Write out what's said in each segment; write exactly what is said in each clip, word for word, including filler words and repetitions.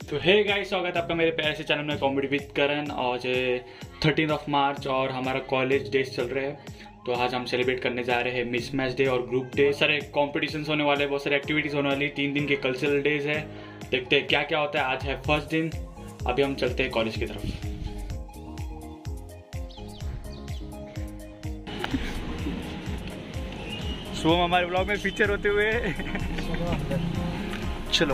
तो hey guys, स्वागत है आपका मेरे प्यारे से चैनल में कॉमेडी विद करन। आज थर्टीन ऑफ मार्च और हमारा कॉलेज डेज चल रहे हैं। तो आज हम सेलिब्रेट करने जा रहे हैं मिस मैच डे और ग्रुप डे। सारे कॉम्पिटिशन्स होने वाले हैं, बहुत सारे एक्टिविटीज होने वाली, तीन दिन के कल्चरल डेज है। देखते हैं क्या क्या होता है। आज है फर्स्ट दिन, अभी हम चलते हैं कॉलेज की तरफ। शुभम हमारे ब्लॉग में फीचर होते हुए चलो।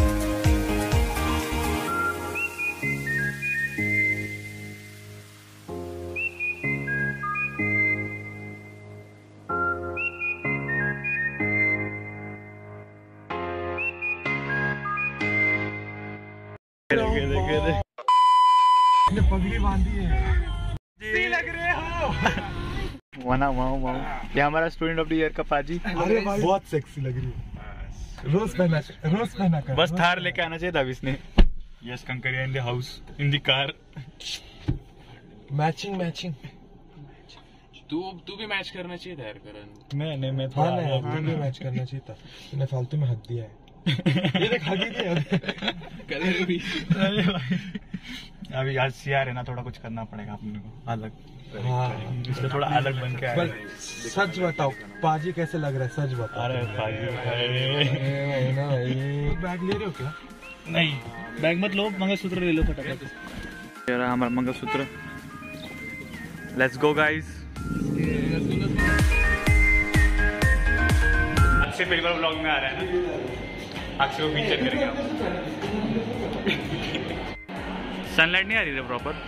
पगड़ी बांधी है, जी लग रहे हो। वना माओ माओ, ये हमारा स्टूडेंट ऑफ द ईयर का पाजी। अरे भाई बहुत सेक्सी लग रही है। रोज पहना रोज पहना कर, बस थार लेके आना चाहिए था इसने। Yes Kankaria in the house, in the car. Matching matching. तू तू भी मैच करना चाहिए था यार करण। मैं नहीं मैं हाँ नहीं, तू भी मैच करना चाहिए था। तूने फालतू में हक दिया है। ये देख हक ही दिया कलर भी। अभी आज सीआर है ना, थोड़ा कुछ करना पड़ेगा अपने को अलग। हाँ, इसलिए थोड़ा अलग बन के आया। सच बताओ पाजी कैसे लग रहा है, सच बताओ। अरे पाजी बैग ले रहे हो क्या? नहीं, बैग मत लो, मंगलसूत्र ले लो फटाफट। यार हमारा mangalsutra. Let's go guys. Akshay पहली बार व्लॉग में आ रहा है ना, अक्षय को फीचर करेंगे हम। सनलाइट नहीं आ रही है प्रॉपर।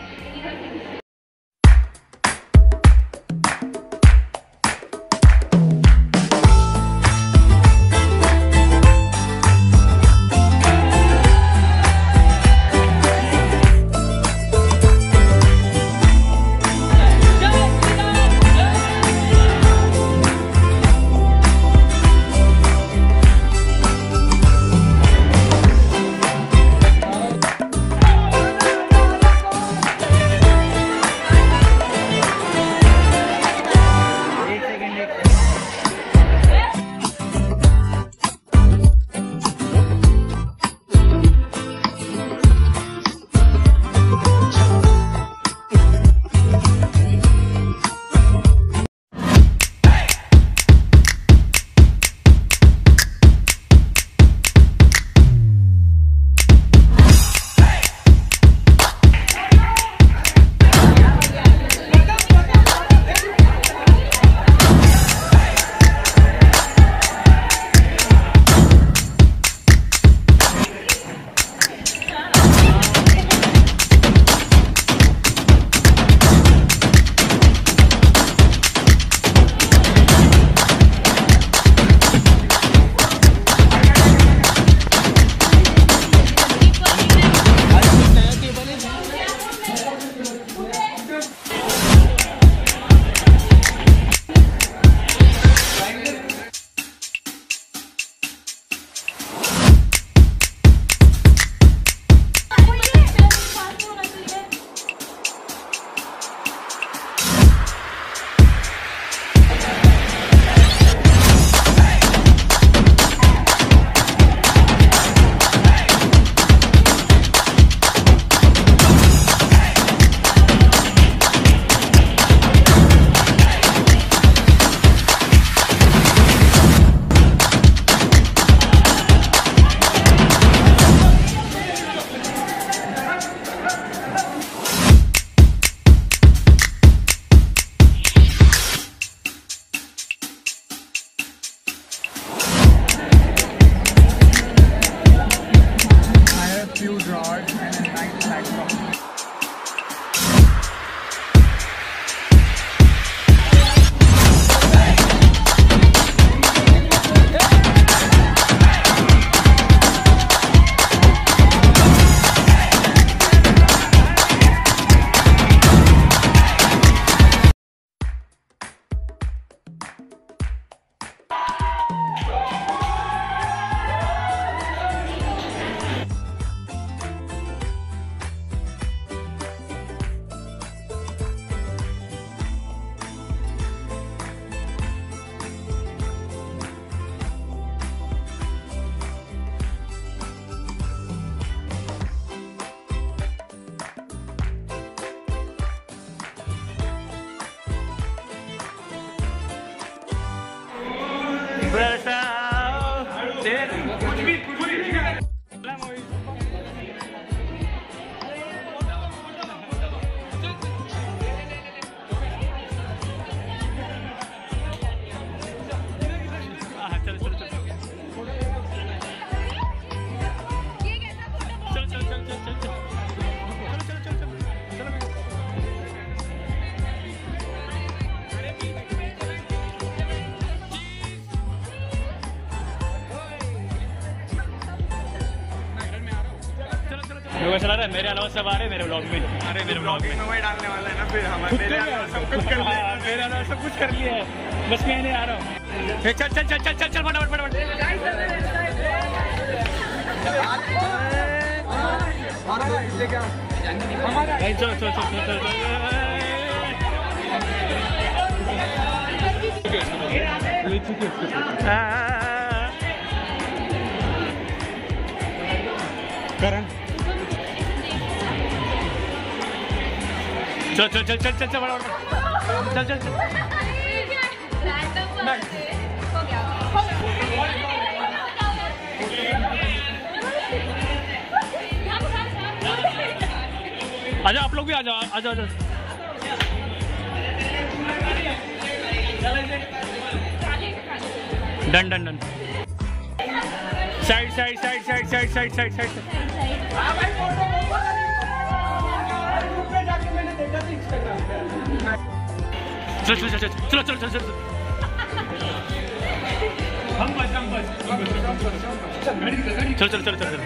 चला रहा है मेरे अलावा सब आ रहे मेरे ब्लॉग में। अरे मेरे ब्लॉग में वही डालने वाला है ना फिर हमारे मेरे अलावा सब कुछ कर लिया है। मेरे अलावा सब कुछ कर लिया है, बस मैं नहीं आ रहा हूँ। चल चल चल चल चल चल चल फटाफट फटाफट। चलो चलो चलो चलो करण चल चल चल चल चल चल बड़ा चल चल चल आजा आप लोग भी आ जाओ आ जाओ। Done done done. Side side side side side side side side चलो चलो चलो चलो चलो चलो चलो हम बस हम बस चलो चलो चलो चलो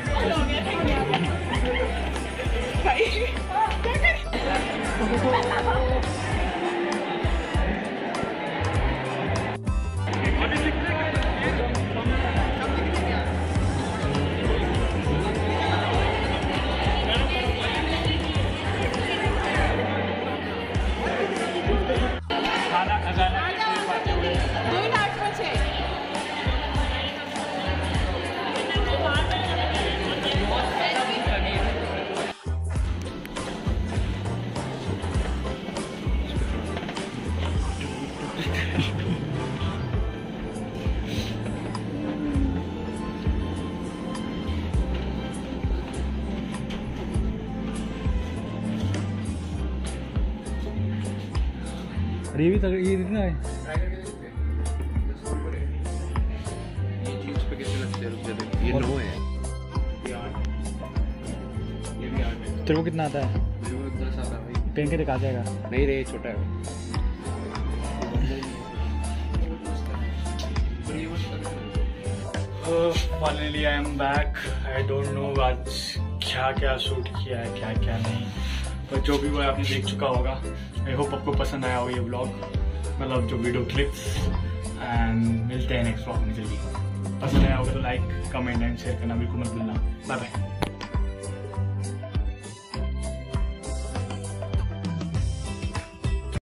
ये भी ये कितना है? ये जीन्स पे कितने लगते हैं? ये नौ है। ये भी आठ है। तेरे को कितना आता है? मेरे को दस आता है भाई। पहन के दिखा जाएगा। नहीं रे छोटा है। Finally I am back. I don't know आज क्या क्या शूट किया है क्या क्या नहीं, पर जो भी वो आपने देख चुका होगा। आई होप आपको पसंद आया हो ये व्लॉग, मतलब जो वीडियो क्लिप्स। एंड मिलते हैं नेक्स्ट व्लॉग में जल्दी। पसंद आया होगा तो लाइक कमेंट एंड शेयर करना बिल्कुल मत भूलना। Bye bye.